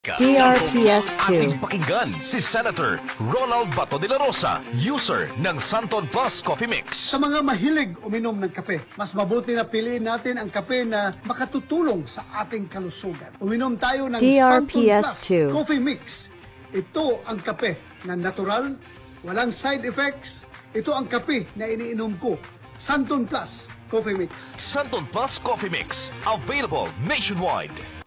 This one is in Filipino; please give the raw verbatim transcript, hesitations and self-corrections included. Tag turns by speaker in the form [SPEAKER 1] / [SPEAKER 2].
[SPEAKER 1] D R P S two.
[SPEAKER 2] Ating pakinggan si Senator Ronald Bato de la Rosa, user ng Santon Plus Coffee Mix.
[SPEAKER 3] Sa mga mahilig uminom ng kape, mas mabuti na piliin natin ang kape na makatutulong sa ating kalusugan. Uminom tayo ng
[SPEAKER 1] D R
[SPEAKER 3] Santon
[SPEAKER 1] P S
[SPEAKER 3] Plus
[SPEAKER 1] two.
[SPEAKER 3] Coffee Mix. Ito ang kape na natural, walang side effects. Ito ang kape na iniinom ko. Santon Plus Coffee Mix.
[SPEAKER 2] Santon Plus Coffee Mix, available nationwide.